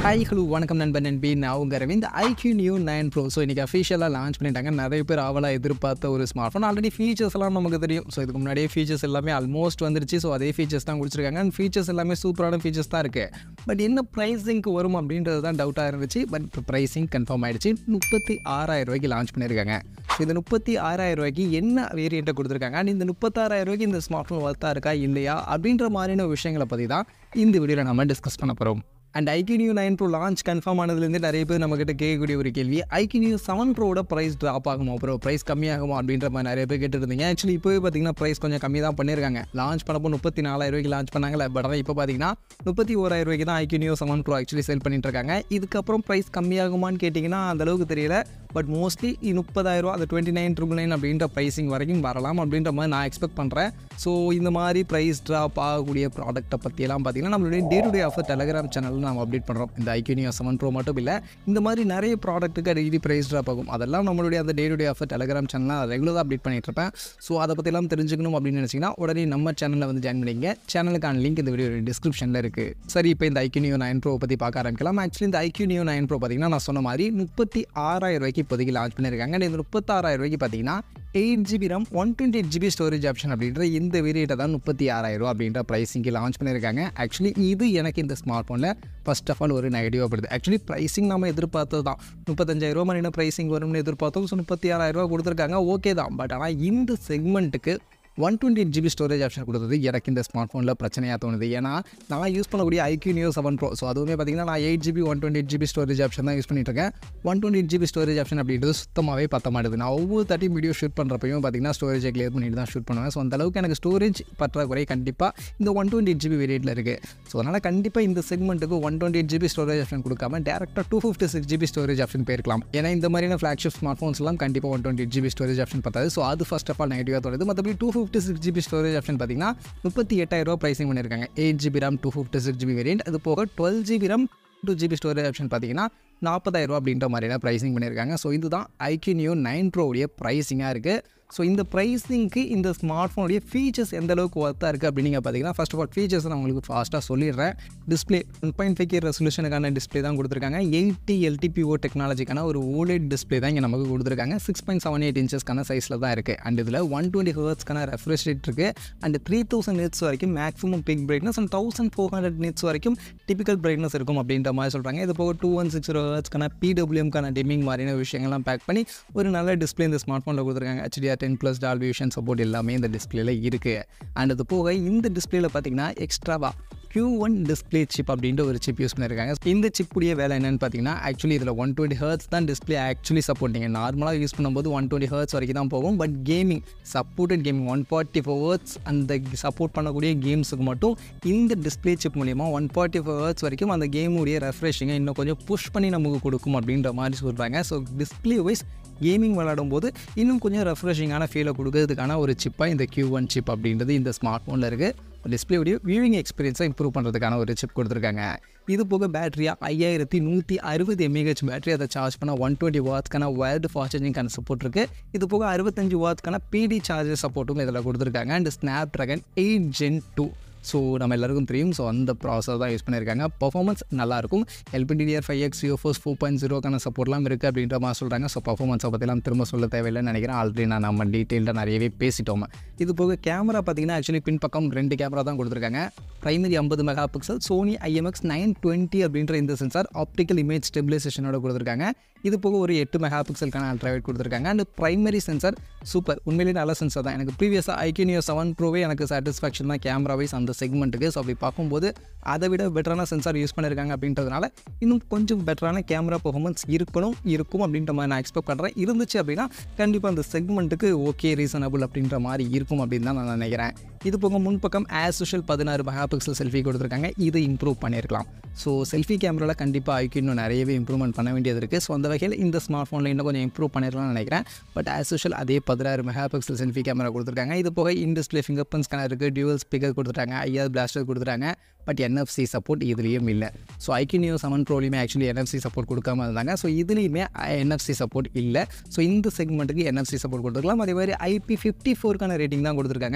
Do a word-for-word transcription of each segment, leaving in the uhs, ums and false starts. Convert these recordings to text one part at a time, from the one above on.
Hi, hello, வணக்கம் நண்பன் நண்பி. நான் உங்க Arvind. IQoo nine Pro. So இன்றைக்கி அஃபிஷியலாக லான்ச் பண்ணிட்டாங்க. நிறைய பேர் அவளாக எதிர்பார்த்த ஒரு ஸ்மார்ட் ஃபோன். ஆல்ரெடி ஃபீச்சர்ஸ் எல்லாம் நமக்கு தெரியும். ஸோ இதுக்கு முன்னாடியே ஃபீச்சர்ஸ் எல்லாமே ஆல்மோஸ்ட் வந்துருச்சு. ஸோ அதே ஃபீச்சர்ஸ் தான் கொடுத்துருக்காங்க. அண்ட் ஃபீச்சர்ஸ் எல்லாமே சூப்பரான ஃபீச்சர்ஸ் தான் இருக்குது. பட் என்ன ப்ரைஸிங்க்கு வரும் அப்படின்றது தான் டவுட்டாக இருந்துச்சு. பட் இப்போ ப்ரைஸிங் கன்ஃபார்ம் ஆகிடுச்சு. முப்பத்தி ஆறாயிரம் ரூபாய்க்கு லான்ச் பண்ணியிருக்காங்க. ஸோ இந்த முப்பத்தி ஆறாயிரம் ரூபாய்க்கு என்ன வேரியண்ட்டை கொடுத்துருக்காங்க அண்ட் இந்த முப்பத்தாறாயிரம் ரூபாய்க்கு இந்த ஸ்மார்ட் ஃபோன் ஒர்த்தாக இருக்கா இல்லையா அப்படின்ற மாதிரியான விஷயங்களை பற்றி தான் இந்த வீடியோவில் நம்ம டிஸ்கஸ் பண்ண போகிறோம். And IQoo nine Pro launch confirm ஆனதுலேருந்து நிறைய பேர் நம்மக்கிட்ட கேட்கக்கூடிய ஒரு கேள்வி, IQoo செவன் ப்ரோட ப்ரைஸ் ட்ராப் ஆகுமா ப்ரோ, ப்ரைஸ் கம்மியாகுமா அப்படின்ற மாதிரி நிறைய பேர் கேட்டுருந்தீங்க. ஆக்சுவலி இப்போவே பார்த்தீங்கன்னா ப்ரைஸ் கொஞ்சம் கம்மி தான் பண்ணியிருக்காங்க. லான்ச் பண்ணப்போ முப்பத்தி நாலாயிரம் ரூபாய்க்கு லான்ச் பண்ணாங்களே, பட் ஆனால் இப்போ பார்த்தீங்கன்னா முப்பத்தி ஓராயிரம் ரூபாய்க்கு தான் IQoo seven pro actually sale பண்ணிட்டு இருக்காங்க. இதுக்கப்புறம் ப்ரைஸ் கம்மியாகுமான்னு கேட்டிங்கன்னா அந்தளவுக்கு தெரியல. பட் மோஸ்ட்லி முப்பதாயிரம் அந்த டுவெண்ட்டி நைன் ட்ரிபிள் நைன் அப்படின்ற ப்ரைஸிங் வரைக்கும் வரலாம் அப்படின்ற மாதிரி நான் எக்ஸ்பெக்ட் பண்ணுறேன். ஸோ இந்த மாதிரி ப்ரைஸ் ட்ராப் ஆகக்கூடிய ப்ராடக்ட்டை பற்றியெல்லாம் பார்த்தீங்கன்னா நம்மளுடைய day to day offer Telegram சேனலில் நம்ம அப்டேட் பண்ணுறோம். இந்த IQoo செவன் ப்ரோ மட்டும் இல்லை, இந்த மாதிரி நிறைய ப்ராடக்ட்டுக்கு டெய்லி ப்ரைஸ் ட்ராப் ஆகும். அதெல்லாம் நம்மளுடைய அந்த day to day offer Telegram சேனலில் ரெகுலராக அப்டேட் பண்ணிட்டு இருப்பேன். ஸோ அதை பற்றிலாம் தெரிஞ்சுக்கணும் அப்படின்னு நினச்சிங்கன்னா உடனே நம்ம சேனலில் வந்து ஜாயின் பண்ணிங்க. சேனலுக்கான லிங்க் இந்த வீடியோ டிஸ்கிரிப்ஷனில் இருக்குது. சரி, இப்போ இந்த IQoo நைன் Pro பற்றி பார்க்க ஆரம்பிக்கலாம். ஆக்சுவலி இந்த IQoo நைன் Pro பார்த்தீங்கன்னா நான் சொன்ன மாதிரி முப்பத்தி ஆறாயிரம் ரூபாய்க்கு இப்போதைக்கு லான்ச் பண்ணியிருக்காங்க. இந்த முப்பத்தாறாயிரம் ரூபாய்க்கு பார்த்தீங்கன்னா eight GB RAM one twenty eight GB storage option அப்படின்ற இந்த வேரியண்ட்டை தான் முப்பத்தி ஆறாயிரம் ரூபா அப்படின்ற ப்ரைஸிங்க்கு லான்ச் பண்ணியிருக்காங்க. ஆக்சுவலி இது எனக்கு இந்த ஸ்மார்ட் ஃபோனில் ஃபர்ஸ்ட் ஆஃப் ஆல் ஒரு நெகட்டிவாக படுது. ஆக்சுவலி ப்ரைஸிங் நம்ம எதிர்பார்த்தது தான், முப்பத்தஞ்சாயிரம் ரூபா மாதிரி ப்ரைஸிங் வரும்னு எதிர்பார்த்தோம். ஸோ முப்பத்தி ஆறாயிரம் ரூபா கொடுத்துருக்காங்க, ஓகே தான். பட் ஆனால் இந்த செக்மெண்ட்டுக்கு one twenty eight GB storage option கொடுத்தது எனக்கு இந்த ஸ்மார்ட் ஃபோனில் பிரச்சனையாக தோணுது. ஏன்னா நான் யூஸ் பண்ணக்கூடிய IQoo செவன் Pro, ஸோ அதுவுமே பார்த்தீங்கன்னா நான் eight GB one twenty eight GB storage option தான் யூஸ் பண்ணிட்டு இருக்கேன். One twenty eight GB storage option அப்படின்றது சுத்தமாகவே பத்த மாட்டுது. நான் ஒவ்வொரு தேர்ட்டி வீடியோ ஷூட் பண்ணுறப்பையும் பார்த்தீங்கன்னா ஸ்டோரேஜை கிளியர் பண்ணிட்டு தான் ஷூட் பண்ணுவேன். ஸோ அந்தளவுக்கு எனக்கு ஸ்டோரேஜ் பற்றாக்குறை கண்டிப்பாக இந்த ஒன் டுவெண்ட்டி எயிட் ஜிபி வேரியண்ட்டில் இருக்குது. ஸோ அதனால் கண்டிப்பாக இந்த செக்மெண்ட்டுக்கு one twenty eight GB storage option கொடுக்காம டேரெக்டாக two fifty six GB storage option போயிருக்கலாம். ஏன்னா இந்த மாதிரியான ஃப்ளாக்ஷிப் ஸ்மார்ட் ஃபோன்ஸ்லாம் கண்டிப்பாக one twenty eight GB storage option பார்த்தாது. ஸோ அது ஃபர்ஸ்ட் ஆஃப் ஆல் நெகட்டிவாக தோணுது. மற்றபடி two fifty six GB storage option பார்த்தீங்கன்னா முப்பத்தி எட்டாயிரம் ரூபா ப்ரைஸிங் பண்ணியிருக்காங்க. Eight GB RAM two fifty six GB variant. அது போக twelve GB RAM two GB storage option பார்த்தீங்கன்னா நாற்பதாயிரம் ரூபா அப்படின்ற மாதிரியான ப்ரைஸிங் பண்ணியிருக்காங்க. ஸோ இதுதான் IQoo நைன் Pro உடைய ப்ரைஸிங்காக இருக்குது. ஸோ இந்த ப்ரைஸிங்க்கு இந்த ஸ்மார்ட் ஃபோனுடைய ஃபீச்சர்ஸ் எந்த அளவுக்கு ஒர்த்தாக இருக்குது அப்படின்னு நீங்கள் பார்த்தீங்கன்னா ஃபர்ஸ்ட் ஆஃப் ஆல் ஃபீச்சர்ஸ் நான் உங்களுக்கு ஃபாஸ்ட்டாக சொல்லிடுறேன். Display one point five K ரெசல்யூஷனுக்கான டிஸ்பிளே தான் கொடுத்துருக்காங்க. எயிட்டி எல்டிபிஓ டெக்னாலஜிக்கான ஒரு ஓலெட் டிஸ்பிளே தான் இங்கே நமக்கு கொடுத்துருக்காங்க. சிக்ஸ் பாயிண்ட் செவன் எயிட் இன்ச்சஸ்க்கான சைஸில் தான் இருக்குது. அண்ட் இதில் ஒன் டுவெண்ட்டி ஹர்ட்ஸ்க்கான ரெஃப்ரெஷ் ரேட் இருக்குது. அண்ட் த்ரீ தௌசண்ட் நிட்ஸ் வரைக்கும் maximum peak brightness and thousand four hundred nits வரைக்கும் டிபிக்கல் பிரைட்னஸ் இருக்கும் அப்படின்ற மாதிரி சொல்கிறாங்க. இது போக டூ ஒன் சிக்ஸ் ஹர்ட்ஸ்க்கான பிடபிள்யூஎம்க்கான டிமிங் மாதிரியான விஷயங்கள்லாம் பேக் பண்ணி ஒரு நல்ல டிஸ்பிளே இந்த ஸ்மார்ட் ஃபோனில் கொடுத்துருக்காங்க. HDR ten plus Dolby Vision support எல்லாமே இந்த டிஸ்பிளேல இருக்குது. அண்ட் அது போக இந்த டிஸ்பிளேல பார்த்தீங்கன்னா எக்ஸ்ட்ராவா கியூ ஒன் டிஸ்பிளே சிப் அப்படின்ற ஒரு சிப் யூஸ் பண்ணியிருக்காங்க. இந்த சிப்புடைய வேலை என்னென்னு பார்த்தீங்கன்னா ஆக்சுவலி இதில் ஒன் டுவெண்ட்டி ஹர்ட்ஸ் தான் டிஸ்பிளே ஆக்சுவலி சப்போர்ட். நீங்கள் நார்மலாக யூஸ் பண்ணும்போது ஒன் டுவெண்ட்டி ஹர்ட்ஸ் வரைக்கும் தான் போகும். But gaming supported gaming one forty four hertz அந்த சப்போர்ட் பண்ணக்கூடிய கேம்ஸுக்கு மட்டும் இந்த டிஸ்பிளே சிப் மூலிமா ஒன் ஃபார்ட்டி ஃபோர் ஹர்ட்ஸ் வரைக்கும் அந்த கேமுடைய ரெஃப்ரெஷிங்கை இன்னும் கொஞ்சம் புஷ் பண்ணி நமக்கு கொடுக்கும் அப்படின்ற மாதிரி சொல்கிறாங்க. ஸோ டிஸ்பிளே வைஸ் கேமிங் விளையாடும் போது இன்னும் கொஞ்சம் ரெஃப்ரெஷிங்கான ஃபீலை கொடுக்கறதுக்கான ஒரு சிப்பாக இந்த கியூ ஒன் சிப் அப்படின்றது இந்த ஸ்மார்ட் ஃபோனில் இருக்குது. டிஸ்பிளேவுடைய வியூவிங் எக்ஸ்பீரியன்ஸை இம்ப்ரூவ் பண்ணுறதுக்கான ஒரு சிப் கொடுத்துருக்காங்க. இது போக பேட்டரியாக ஐயாயிரத்தி நூற்றி அறுபது எம்ஏஹெச் பேட்டரி, அதை சார்ஜ் பண்ண ஒன் டுவெண்ட்டி வாட்ஸ்க்கான வயர்டு ஃபாஸ்ட் சார்ஜிங்கான சப்போர்ட் இருக்குது. இது போக அறுபத்தஞ்சு வாட்ஸ்க்கான பிடி சார்ஜர் சப்போர்ட்டும் இதில் கொடுத்துருக்காங்க. And Snapdragon eight Gen two, so நம்ம எல்லாருக்கும் தெரியும். ஸோ அந்த ப்ராசஸ் தான் யூஸ் பண்ணியிருக்காங்க. பர்ஃபார்மன்ஸ் நல்லாயிருக்கும். LPDDR five X UFS four point ஜீரோக்கான சப்போர்ட்லாம் இருக்குது அப்படின்ற மாதிரி சொல்கிறாங்க. ஸோ பர்ஃபார்மன்ஸை பற்றிலாம் திரும்ப சொல்ல தேவையில்லைன்னு நினைக்கிறேன். ஆல்ரெடி நான் நம்ம டீட்டெயில்டாக நிறையவே பேசிட்டோம். இது போக கேமரா பார்த்தீங்கன்னா ஆக்சுவலி பின் பக்கம் ரெண்டு கேமரா தான் கொடுத்துருக்காங்க. பிரைமரி ஐம்பது mega pixel Sony IMX nine twenty அப்படின்ற இந்த சென்சார் ஆப்டிக்கல் இமேஜ் ஸ்டெபிலைசேஷனோட கொடுத்துருக்காங்க. இது போக ஒரு எட்டு மெகா பிக்சலுக்கான அல்ட்ராவைட் கொடுத்துருக்காங்க. அண்ட் பிரைமரி சென்சார் சூப்பர், உண்மையிலேயே நல்ல சென்சார் தான். எனக்கு ப்ரீவியஸாக IQoo செவன் ப்ரோவே எனக்கு சாட்டிஸ்ஃபேக்ஷன் தான் கேமரா வைஸ் அந்த செக்மெண்ட்டுக்கு. ஸோ அப்படி பார்க்கும்போது அதை விட பெட்டரான சென்சார் யூஸ் பண்ணியிருக்காங்க அப்படின்றதுனால இன்னும் கொஞ்சம் பெட்டரான கேமரா பெர்ஃபார்மன்ஸ் இருக்கணும் இருக்கும் அப்படின்ற மாதிரி நான் எக்ஸ்பெக்ட் பண்ணுறேன். இருந்துச்சு அப்படின்னா கண்டிப்பாக அந்த செக்மெண்ட்டுக்கு ஓகே ரீசனபிள் அப்படின்ற மாதிரி இருக்கும் அப்படின்னு தான் நான் நினைக்கிறேன். இது போக முன்பக்கம் ஆஸ் யூஷுவல் பதினாறு மெகா பிக்சல் செல்ஃபி கொடுத்துருக்காங்க. இது இம்ப்ரூவ் பண்ணியிருக்கலாம். ஸோ செல்ஃபி கேமராவில் கண்டிப்பாக IQoo இன்னும் நிறையவே இம்ப்ரூவ்மெண்ட் பண்ண வேண்டியது இருக்குது. ஸோ அந்த வகையில் இந்த ஸ்மார்ட் ஃபோனில் இன்னும் கொஞ்சம் இம்ப்ரூவ் பண்ணிடலாம்னு நினைக்கிறேன். பட் ஆஸ் யூஷுவல் அதே பதினாறு மெகா பிக்சல் செல்ஃபி கேமரா கொடுத்துருக்காங்க. இது போக in display fingerprint scanner இருக்குது, டியூவல் ஸ்பீக்கர் கொடுத்துருக்காங்க, ஐஆர் பிளாஸ்டர் கொடுத்துருக்காங்க. பட் என்எஃப்சி சப்போர்ட் இதுலேயும் இல்லை. ஸோ IQoo செவன் ப்ரோலையுமே ஆக்சுவலி என்எஃப்சி சப்போர்ட் கொடுக்காம இருந்தாங்க. ஸோ இதுலேயுமே என்எஃப்சி சப்போர்ட் இல்லை. ஸோ இந்த செக்மெண்ட்டுக்கு என்எஃப்சி சப்போர்ட் கொடுத்துருக்கலாம். அதே மாதிரி ஐபி ஃபிஃப்டி ஃபோருக்கான ரேட்டிங் தான் கொடுத்துருக்காங்க.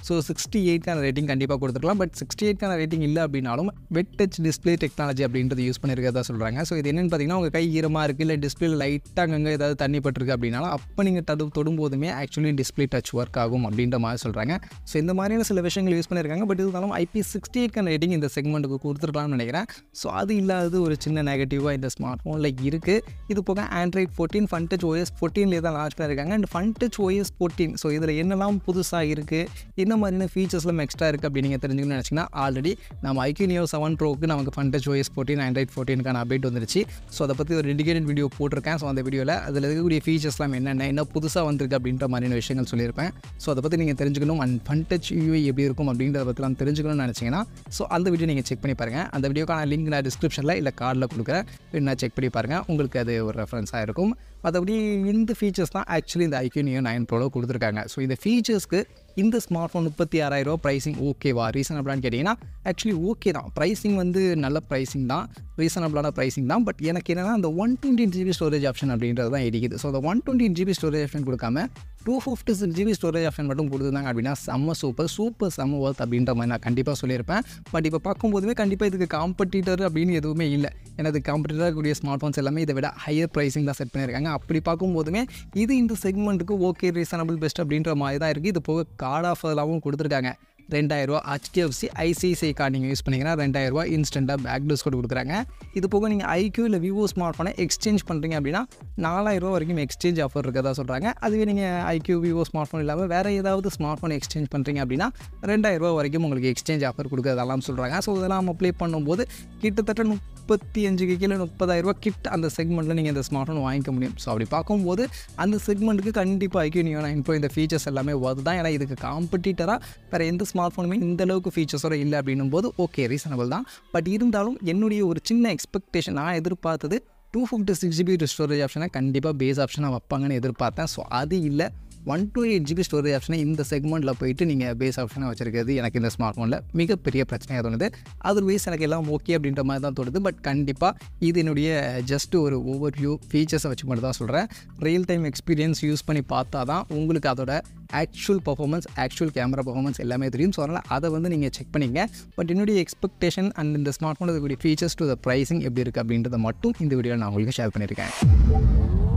ஸோ சிக்ஸ்டி எயிட்கான ரேட்டிங் கண்டிப்பாக கொடுத்துருக்கலாம். பட் சிக்ஸ்டி எயிட்கான ரேட்டிங் இல்லை அப்படின்னாலும் வெட் டச் டிஸ்பிளே டெக்னாலஜி அப்படின்றது யூஸ் பண்ணியிருக்கிறதா சொல்கிறாங்க. ஸோ இது என்னென்னு பார்த்தீங்கன்னா உங்கள் கை ஈரமாக இருக்குது இல்லை டிஸ்பிளே லைட்டாக அங்கங்கே ஏதாவது தண்ணி பட்டிருக்கு அப்படின்னாலும் அப்போ நீங்கள் தடு தொடும்போதுமே ஆக்சுவலி டிஸ்பிளே டச் ஒர்க் ஆகும் அப்படின்ற மாதிரி சொல்கிறாங்க. ஸோ இந்த மாதிரியான சில விஷயங்கள் யூஸ் பண்ணியிருக்காங்க. பட் இருந்தாலும் ஐபி சிக்ஸ்டி எயிட்கான ரேட்டிங் இந்த செக்மெண்ட்டுக்கு கொடுத்துருக்கலாம்னு நினைக்கிறேன். ஸோ அது இல்லாதது ஒரு சின்ன நெகட்டிவாக இந்த ஸ்மார்ட் ஃபோனில் இருக்குது. இது போக Android fourteen Funtouch OS ஃபோர்டீன்லேயே தான் லான்ச் பண்ணியிருக்காங்க. And Funtouch OS fourteen so இதில் என்னெல்லாம் புதுசாக இருக்குது, என்ன மாதிரியான ஃபீச்சர்ஸ்லாம் எக்ஸ்ட்ரா இருக்குது அப்படின்னு நீங்கள் தெரிஞ்சுக்கணும்னு நினச்சிங்கன்னா ஆல்ரெடி நம்ம ஐக்யூ நியோ செவன் ப்ரோக்கு நமக்கு Funtouch OS fourteen Android ஃபோர்டீனுக்கான அப்டேட் வந்துருச்சு. ஸோ அதை பற்றி ஒரு டெடிகேட்டட் வீடியோ போட்டிருக்கேன். ஸோ அந்த வீடியோவில் அதில் இருக்கக்கூடிய ஃபீச்சர்ஸ்லாம் என்னென்ன என்ன புதுசாக வந்திருக்கு அப்படின்ற மாதிரியான விஷயங்கள் சொல்லியிருப்பேன். ஸோ அதை பற்றி நீங்கள் தெரிஞ்சுக்கணும் அண்ட் ஃபன் டச் யூஐ எப்படி இருக்கும் அப்படின்றத பற்றிலாம் தெரிஞ்சுக்கணும்னு நினச்சிங்கன்னா ஸோ அந்த வீடியோ நீங்கள் செக் பண்ணி பாருங்கள். அந்த வீடியோக்கான லிங்க் நான் டிஸ்கிரிப்ஷனில் இல்லை கார்டில் கொடுக்குறேன். நான் செக் பண்ணி பாருங்கள், உங்களுக்கு அது ஒரு ரெஃபரன்ஸாக இருக்கும். மற்றபடி இந்த ஃபீச்சர்ஸ் தான் ஆக்சுவலி இந்த ஐக்யூ நியோ நைன் ப்ரோவில் கொடுத்துருக்காங்க. ஸோ இந்த ஃபீச்சர்ஸ்க்கு இந்த ஸ்மார்ட் ஃபோன் முப்பத்தி ஆறாயிரரூவா ப்ரைஸிங் ஓகேவா, ரீசனபிளான்னு கேட்டிங்கன்னா ஆக்சுவலி ஓகே தான். ப்ரைஸிங் வந்து நல்ல ப்ரைஸிங் தான், ரீசனபிளான ப்ரைஸிங் தான். பட் எனக்கு என்னென்னா அந்த one twenty GB storage option அப்படின்றது தான் இடிக்குது. ஸோ அந்த one twenty GB storage option கொடுக்காம two fifty six GB storage option மட்டும் கொடுத்துருந்தாங்க அப்படின்னா செம்ம சூப்பர் சூப்பர் செம்ம ஒர்த் அப்படின்ற மாதிரி நான் கண்டிப்பாக சொல்லியிருப்பேன். பட் இப்போ பார்க்கும்போதுமே கண்டிப்பாக இதுக்கு காம்படிட்டர் அப்படின்னு எதுவுமே இல்லை. ஏன்னா இது காம்படிட்டராக கூடிய ஸ்மார்ட் ஃபோன்ஸ் எல்லாமே இதை விட ஹையர் ப்ரைஸிங் தான் செட் பண்ணியிருக்காங்க. அப்படி பார்க்கும்போதுமே இது இந்த செக்மெண்ட்டுக்கு ஓகே ரீசனபிள் பெஸ்ட் அப்படின்ற மாதிரி தான் இருக்குது. இது போக கார்டு ஆஃபர்லாகவும் கொடுத்துருக்காங்க. ரெண்டாயிரரூவா ஹெச்டிஎஃப்சி ஐசிஐசிஐ கார்டு நீங்கள் யூஸ் பண்ணிங்கன்னா ரெண்டாயிரரூவா இன்ஸ்டண்ட்டாக பேக் டிஸ்கவுண்ட் கொடுக்குறாங்க. இது போக நீங்கள் ஐக்யூ இல்லை விவோ ஸ்மார்ட் ஃபோனை எக்ஸ்சேஞ்ச் பண்ணுறீங்க அப்படின்னா நாலாயிரரூவா வரைக்கும் எக்ஸ்சேஞ்ச் ஆஃபர் இருக்கதா சொல்கிறாங்க. அதுவே நீங்கள் ஐக்யூ விவோ ஸ்மார்ட் ஃபோன் இல்லாமல் வேறு ஏதாவது ஸ்மார்ட் ஃபோன் எக்ஸ்சேஞ்ச் பண்ணுறீங்க அப்படின்னா ரெண்டாயிரரூவா வரைக்கும் உங்களுக்கு எக்ஸ்சேஞ்ச் ஆஃபர் கொடுக்குறதெல்லாம் சொல்கிறாங்க. ஸோ இதெல்லாம் அப்ளை பண்ணும்போது கிட்டத்தட்ட முப்பத்தி அஞ்சுக்கு கீழே முப்பதாயிரரூவா கிட்ட அந்த செக்மெண்ட்டில் நீங்கள் இந்த ஸ்மார்ட் ஃபோன் வாங்கிக்க முடியும். ஸோ அப்படி பார்க்கும்போது அந்த செக்மெண்ட்டுக்கு கண்டிப்பாக ஐக்யூ நியோ நைன் ப்ரோ இந்த ஃபீச்சர்ஸ் எல்லாமே வருது தான். ஏன்னா இதுக்கு காம்படிட்டராக வேறு எந்த ஸ்மார்ட் ஃபோனுமே இந்த அளவுக்கு ஃபீச்சர்ஸோட இல்லை அப்படின்னும் போது ஓகே ரீசனபிள் தான். பட் இருந்தாலும் என்னுடைய ஒரு சின்ன எக்ஸ்பெக்டேஷன், நான் எதிர்பார்த்தது two fifty six GB storage ஆப்ஷனை கண்டிப்பாக பேஸ் ஆப்ஷனாக வைப்பாங்கன்னு எதிர்பார்த்தேன். ஸோ அது இல்லை, one two eight GB storage ஆப்ஷனை இந்த செக்மெண்ட்டில் போயிட்டு நீங்கள் பேஸ் ஆப்ஷனாக வச்சுருக்கிறது எனக்கு இந்த ஸ்மார்ட் ஃபோனில் மிகப்பெரிய பிரச்சனையாக தோணுது. அதர்வைஸ் எனக்கு எல்லாம் ஓகே அப்படின்ற மாதிரி தான் தோணுது. பட் கண்டிப்பாக இது என்னுடைய ஜஸ்ட் ஒரு ஓவர் வியூ ஃபீச்சர்ஸை வச்சு மட்டும் தான் சொல்கிறேன். ரியல் டைம் எக்ஸ்பீரியன்ஸ் யூஸ் பண்ணி பார்த்தா தான் உங்களுக்கு அதோட actual performance actual camera performance எல்லாமே தெரியும். ஸோ அதனால் அதை வந்து நீங்கள் செக் பண்ணிங்க. பட் என்னுடைய எக்ஸ்பெக்டேஷன் அண்ட் இந்த ஸ்மார்ட் ஃபோனில் இருக்கக்கூடிய ஃபீச்சர்ஸ் டு த ப்ரைஸிங் எப்படி இருக்குது அப்படின்றத மட்டும் இந்த வீடியோவில் நான் உங்களுக்கு ஷேர் பண்ணியிருக்கேன்.